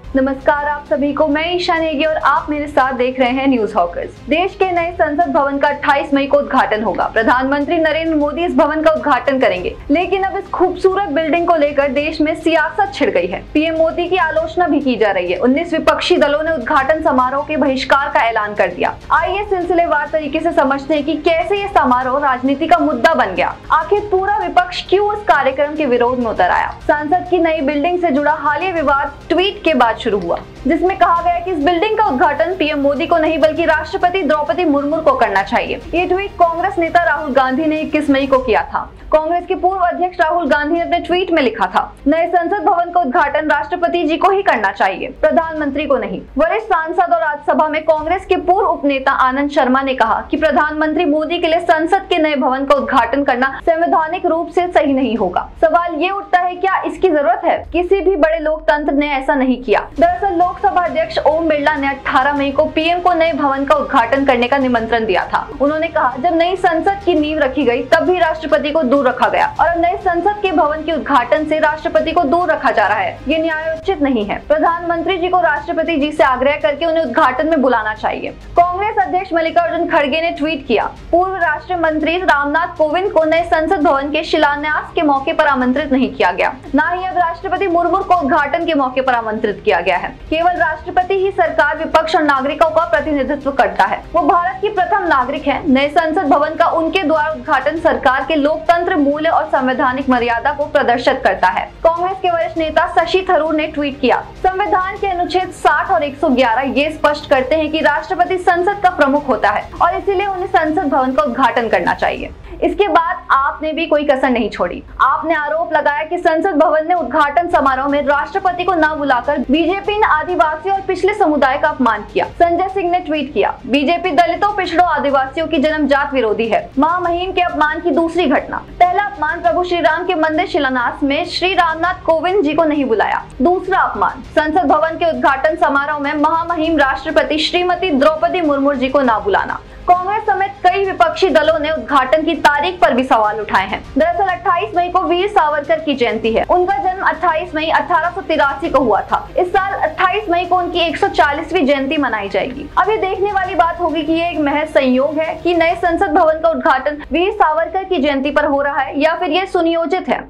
नमस्कार आप सभी को, मैं ईशा नेगी और आप मेरे साथ देख रहे हैं न्यूज हॉकर्स। देश के नए संसद भवन का 28 मई को उद्घाटन होगा। प्रधानमंत्री नरेंद्र मोदी इस भवन का उद्घाटन करेंगे, लेकिन अब इस खूबसूरत बिल्डिंग को लेकर देश में सियासत छिड़ गई है। पीएम मोदी की आलोचना भी की जा रही है। 19 विपक्षी दलों ने उद्घाटन समारोह के बहिष्कार का ऐलान कर दिया। आइए सिलसिलेवार तरीके से समझते हैं कि कैसे ये समारोह राजनीति का मुद्दा बन गया। आखिर पूरा विपक्ष क्यों इस कार्यक्रम के विरोध में उतर आया। संसद की नई बिल्डिंग से जुड़ा हालिया विवाद ट्वीट के बाद शुरू हुआ, जिसमें कहा गया कि इस बिल्डिंग का उद्घाटन पीएम मोदी को नहीं बल्कि राष्ट्रपति द्रौपदी मुर्मू को करना चाहिए। ये ट्वीट कांग्रेस नेता राहुल गांधी ने 21 मई को किया था। कांग्रेस के पूर्व अध्यक्ष राहुल गांधी ने अपने ट्वीट में लिखा था, नए संसद भवन का उद्घाटन राष्ट्रपति जी को ही करना चाहिए, प्रधानमंत्री को नहीं। वरिष्ठ सांसद और राज्यसभा में कांग्रेस के पूर्व उपनेता आनंद शर्मा ने कहा कि प्रधानमंत्री मोदी के लिए संसद के नए भवन का उद्घाटन करना संवैधानिक रूप से सही नहीं होगा। सवाल ये उठता है, क्या इसकी जरूरत है? किसी भी बड़े लोकतंत्र ने ऐसा नहीं किया। दरअसल लोकसभा अध्यक्ष ओम बिरला ने 18 मई को पीएम को नए भवन का उद्घाटन करने का निमंत्रण दिया था। उन्होंने कहा, जब नई संसद की नींव रखी गई तब भी राष्ट्रपति को दूर रखा गया और अब नए संसद के भवन के उद्घाटन से राष्ट्रपति को दूर रखा जा रहा है। ये न्यायोचित नहीं है। प्रधानमंत्री जी को राष्ट्रपति जी से आग्रह करके उन्हें उद्घाटन में बुलाना चाहिए। कांग्रेस अध्यक्ष मल्लिकार्जुन खड़गे ने ट्वीट किया, पूर्व राष्ट्र मंत्री रामनाथ कोविंद को नए संसद भवन के शिलान्यास के मौके पर आमंत्रित नहीं किया गया, न ही अब राष्ट्रपति मुर्मू को उद्घाटन के मौके पर आमंत्रित किया गया है। केवल राष्ट्रपति ही सरकार, विपक्ष और नागरिकों का प्रतिनिधित्व करता है। वो भारत की प्रथम नागरिक है। नए संसद भवन का उनके द्वारा उद्घाटन सरकार के लोकतंत्र मूल्य और संवैधानिक मर्यादा को प्रदर्शित करता है। कांग्रेस के वरिष्ठ नेता शशि थरूर ने ट्वीट किया, संविधान के अनुच्छेद 60 और 111 ये स्पष्ट करते हैं कि राष्ट्रपति संसद का प्रमुख होता है और इसीलिए उन्हें संसद भवन का उद्घाटन करना चाहिए। इसके बाद आपने भी कोई कसर नहीं छोड़ी। आपने आरोप लगाया कि संसद भवन ने उद्घाटन समारोह में राष्ट्रपति को न बुलाकर बीजेपी ने आदिवासी और पिछले समुदाय का अपमान किया। संजय सिंह ने ट्वीट किया, बीजेपी दलितों, पिछड़ों, आदिवासियों की जन्मजात विरोधी है। महामहिम के अपमान की दूसरी घटना। पहला अपमान, प्रभु श्री राम के मंदिर शिलान्यास में श्री रामनाथ कोविंद जी को नहीं बुलाया। दूसरा अपमान, संसद भवन के उद्घाटन समारोह में महामहिम राष्ट्रपति श्रीमती द्रौपदी मुर्मू जी को न बुलाना। कांग्रेस समेत कई विपक्षी दलों ने उद्घाटन की तारीख पर भी सवाल उठाए हैं। दरअसल 28 मई को वीर सावरकर की जयंती है। उनका जन्म 28 मई 1883 को हुआ था। इस साल 28 मई को उनकी 140वीं जयंती मनाई जाएगी। अब ये देखने वाली बात होगी कि ये एक महज संयोग है कि नए संसद भवन का उद्घाटन वीर सावरकर की जयंती पर हो रहा है या फिर ये सुनियोजित है।